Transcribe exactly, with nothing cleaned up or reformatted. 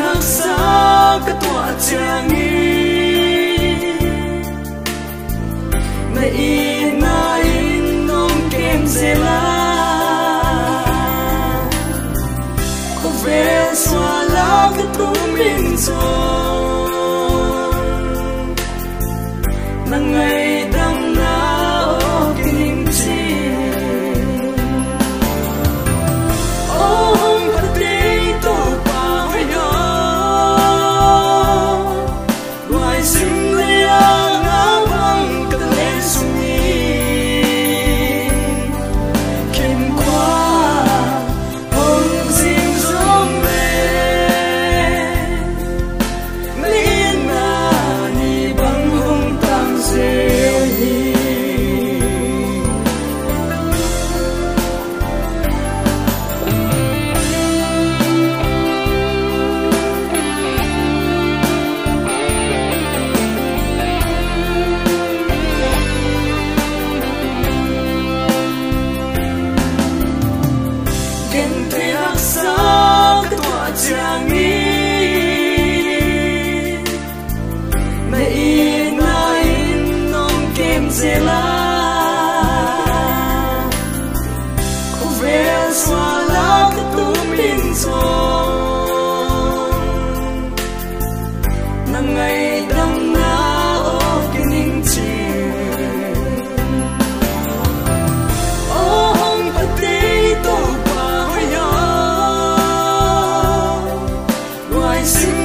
hắc sa cái tọa chàng mày na in nong kem zela có vẻ xóa lá cái tu min rồi mà ngày đêm nào kinh chi ông bắt đi tu pa hay yo ngoài sinh lia ngao băng cái lên sung kim qua ông xin giống về liên na ni băng hung tăng dễ chàng mày na in nong kem zela có vẻ xóa lá cái tu min rồi nằm ngày đêm nào cái ninh chiều ông bắt đi tu pa hay yo sinh